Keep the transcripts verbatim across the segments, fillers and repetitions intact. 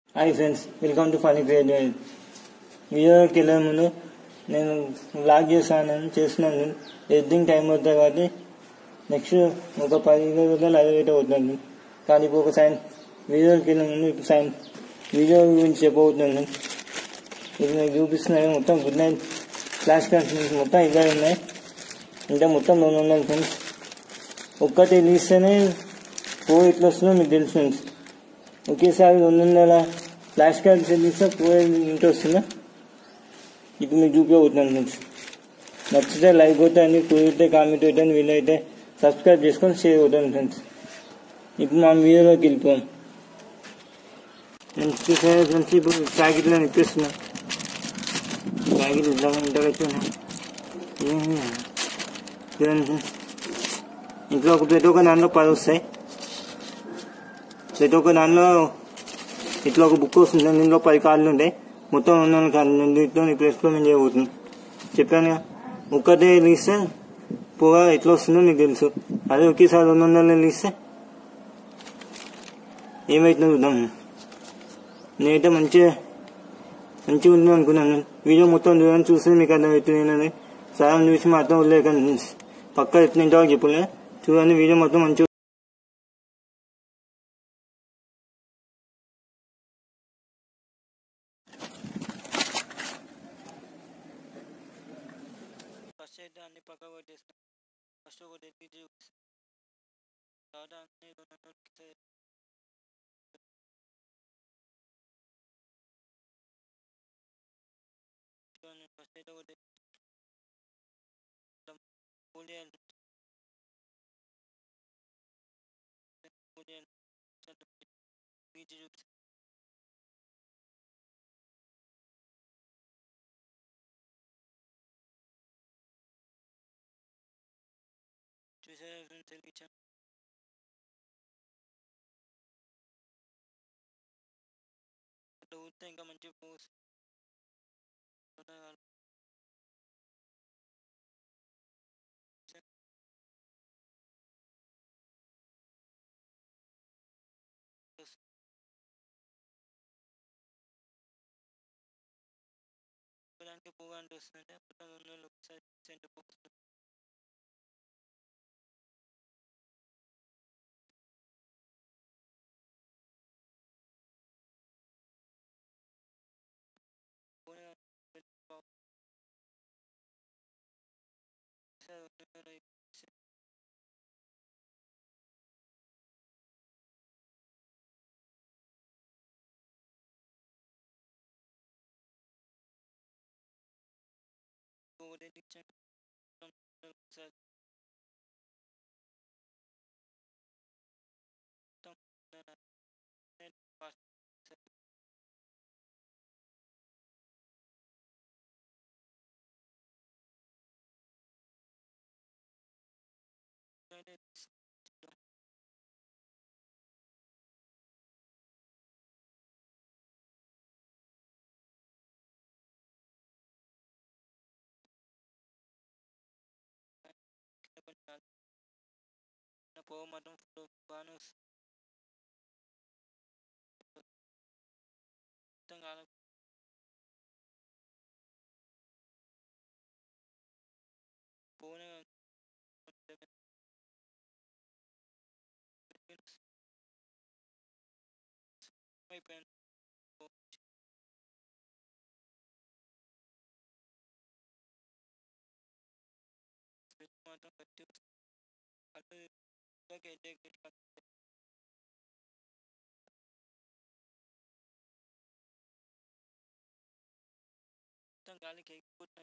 Hi friends, welcome to funny creative. వీడియోకి వెళ్ళే ముందు నేను వ్లాగ్ చేస్తాను చేస్తున్నాను ఎడిటింగ్ టైం అవుతుంది కాబట్టి నెక్స్ట్ ఒక పది ఇరవై రోజులు లైవ్ అయితే అవుతుంది. కానీ ఇప్పుడు ఒక సైన్ వీడియోకి వెళ్ళే ముందు ఇప్పుడు సైన్ వీడియో గురించి చెప్పబోతున్నాను. ఇది మీకు చూపిస్తున్నాను. మొత్తం గుడ్ నైట్ ఫ్లాష్ కార్డ్స్ మొత్తం ఇదే ఉన్నాయి. అంటే మొత్తం రెండు వందల ఫ్రెండ్స్. ఒక్కటి తీస్తేనే పో ఇట్లా వస్తుందో మీకు తెలుసు ఫ్రెండ్స్. ఒకేసారి రెండు వందల ఫ్లాష్ కార్డ్ చెల్లిస్తే పోయేది ఇంటి వస్తుందా ఇప్పుడు మీకు చూపించబోతున్నాను ఫ్రెండ్స్. నచ్చితే లైక్ కొట్టండి, కుదిరితే కామెంట్ పెట్టండి, వీలైతే సబ్స్క్రైబ్ చేసుకొని షేర్ కొట్టండి ఫ్రెండ్స్. ఇప్పుడు మనం వీడియోలోకి వెళ్ళిపోయాం. నేను చూసాను ఫ్రెండ్స్. ఇప్పుడు ప్యాకెట్లో ఇప్పిస్తున్నా. ప్యాకెట్ ఇద్దాం ఇంటర్ వచ్చాను. చూడండి, ఇంట్లో ఒక ప్రతి ఒక్క దాంట్లో పది వస్తాయి. ప్రతి ఒక్క దాంట్లో ఇట్లా ఒక బుక్ వస్తుంది. దీంట్లో పది కార్డులు ఉంటాయి. మొత్తం రెండు వందల కార్డులు. దీంట్లో ఇప్పుడు ఎక్స్పెరిమెంట్ చేయబోతుంది. చెప్పాను, ఒక్కటే తీస్తే పొగ ఎట్లా వస్తుందో మీకు తెలుసు. అదే ఒకేసారి రెండు వందలు తీస్తే ఏమవుతుందో చూద్దాం. నేనైతే మంచిగా మంచిగా ఉంది అనుకున్నాను. వీడియో మొత్తం చూడండి, చూస్తే మీకు అర్థమవుతుంది. ఏంటంటే సగం చూసి మాత్రం వదిలేకండి. పక్క ఎట్లా ఇంతవరకు చెప్పలే. చూడండి, వీడియో మొత్తం మంచిగా ఫస్ట్ అయితే అన్ని పక్క కొట్టేస్తాం. ఫస్ట్ ఒకటి ఎత్తి చూపిస్తాం. తర్వాత అన్ని ఫస్ట్ అయితే ఒకటి చూపిస్తాం. చూసారా ఫ్రెండ్స్, వెలిగించాం. అట్లా ఊరితే ఇంకా మంచిగా పోస్ దానికి పువ్వు అంటే వస్తుందంటే మొత్తం రెండు వందలు ఒకసారి సెంటర్ పోస్తుంది. పోవ మాత్రం బాగానే వస్తుంది. పోనే అయిపోయింది. మాత్రం గట్టి మొత్తం గాలికి ఎగిపోతుంది.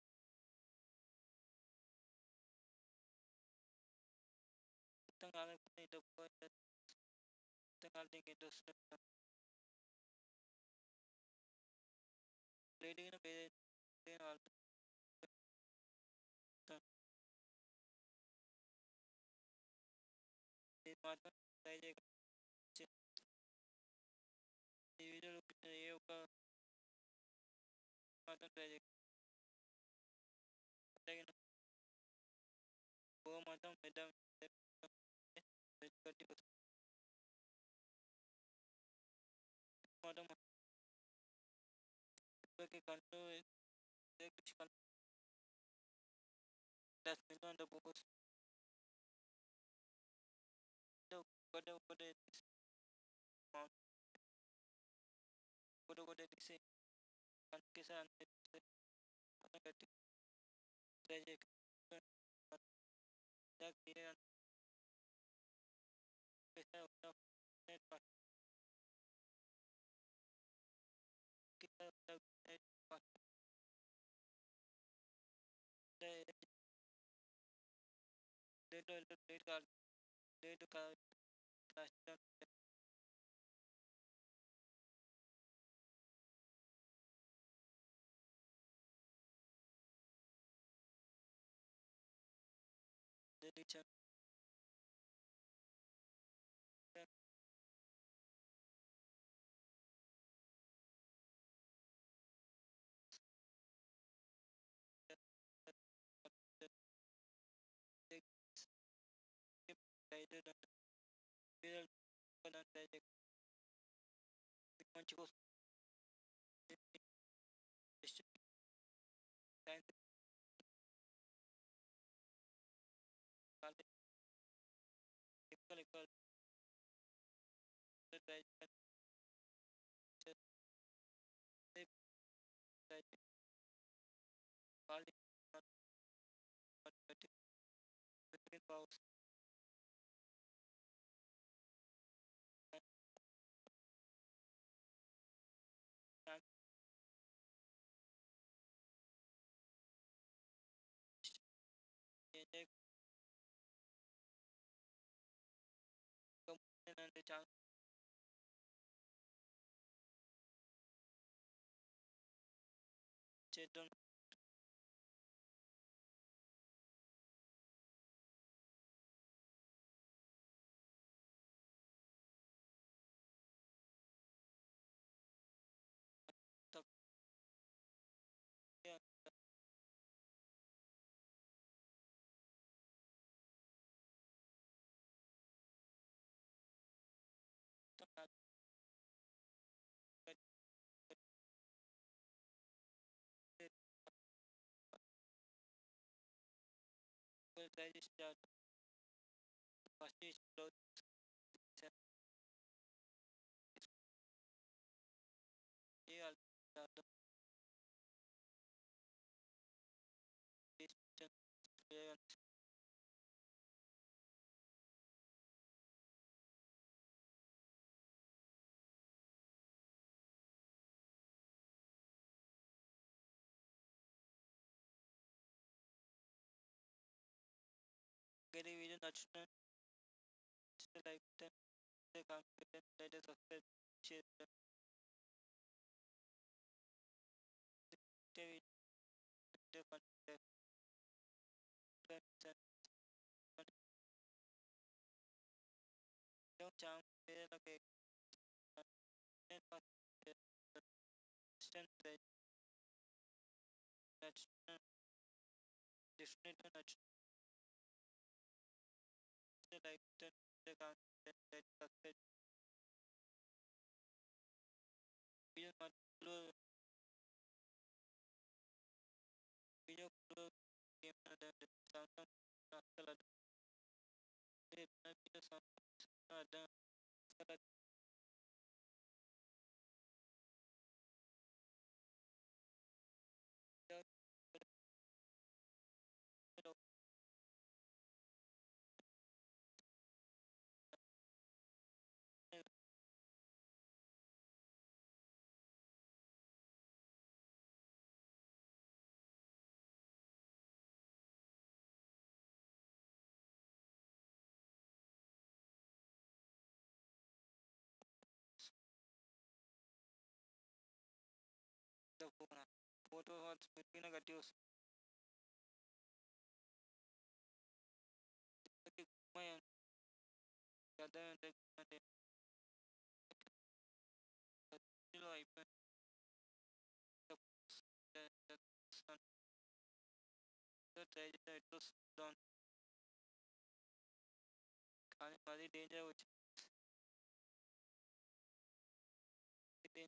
మొత్తం కాలేకపోతే ఇటు మొత్తం కాలికి ఎటు వస్తుంది. లేట్గా వేరే మాత్రం ట్రై చేయ ఈ వీడియోలో ఏ ఒక మాత్రం ట్రై చేయ మాత్రం పెద్ద bottom के control which that's on the boss the what what it is what what it is and kisan tragic that here kita udah net pas kita udah net pas deh deh deh deh kal deh kal kasih deh cak deh deh deh biar pada deh dikunci kos dan kali kali kali deh deh deh kali between pause and change kemudian ada chance cedon tapi ya tepat saya sudah pasti sudah dia ada di television national like the confident that is affected television the content don't jump there like a stand that national different national like the content that affected video not video game ada sound ada video sound ada the phone photo was between negatives my other the life the sun the treasure it was down కానీ అది danger వచ్చింది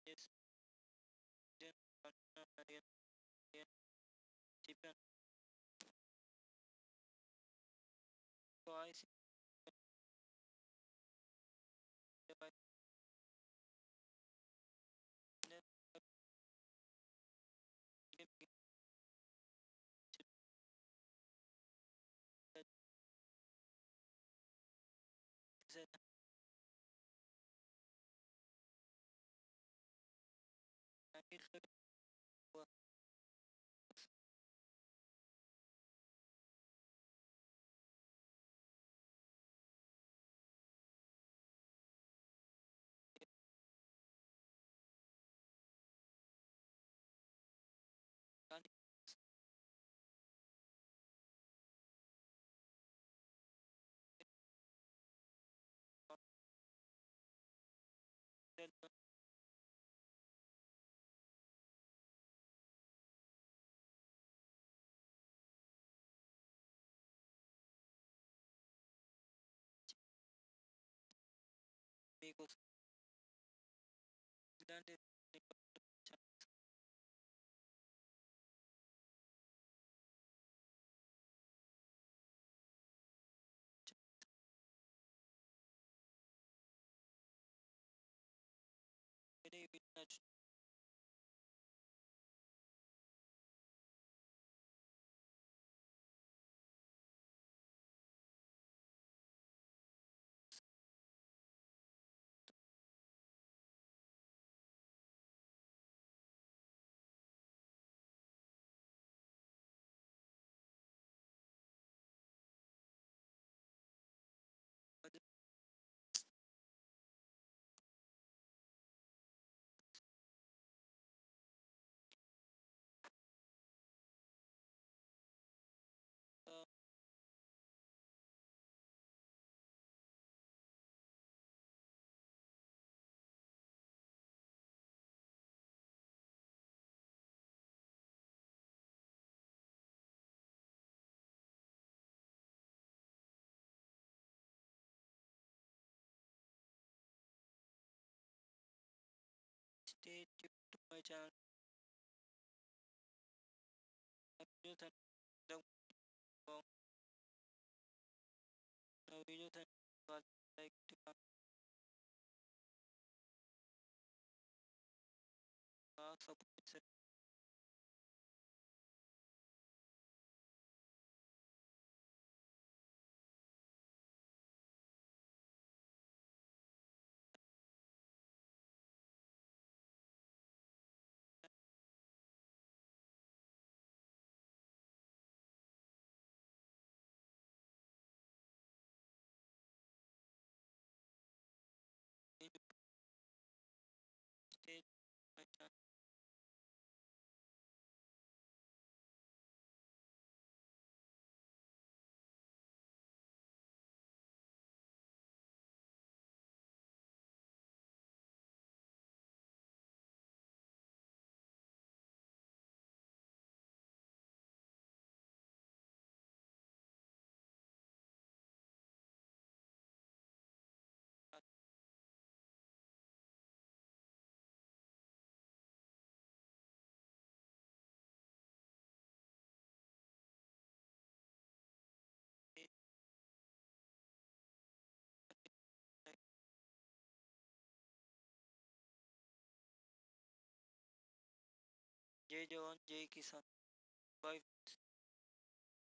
Yes, then, uh, again, again, depend. So I see the I then again begin that is a I need to work and then make us then the very much uh, stay tuned to my channel. I will thank the video thank you like to uh, support stay my channel. जय जवान जय किसान. Bye.